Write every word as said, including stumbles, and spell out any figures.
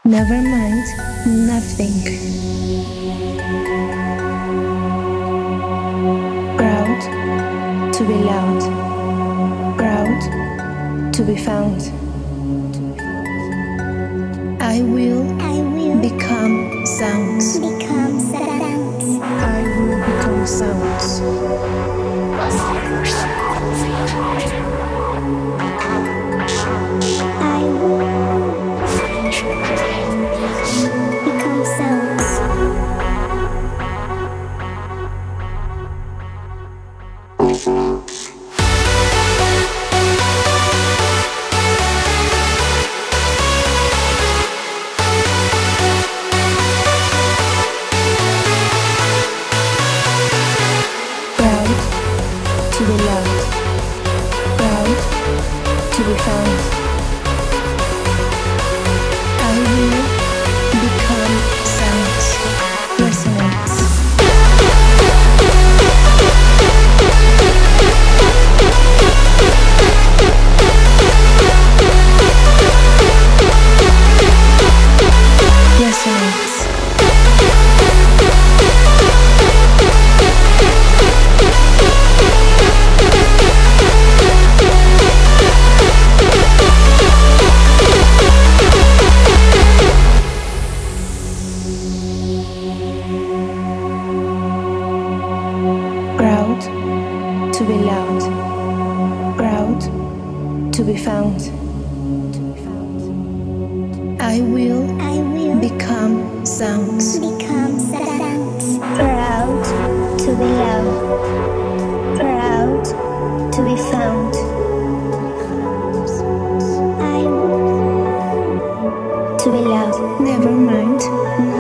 Never mind, nothing. Proud to be loud. Proud to be found. I will, I will become sounds. become sounds. I will become sounds. I will become sounds. Proud to be loud. Proud to be found. I will become sounds. Resonance. Resonance. Proud to be loud. Proud to be found. I will I will become sounds. become sounds. Proud to be loud. Proud to be found. I will To be loud. Never mind,